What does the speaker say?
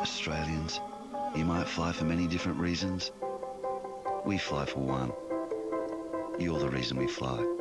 Australians. You might fly for many different reasons. We fly for one. You're the reason we fly.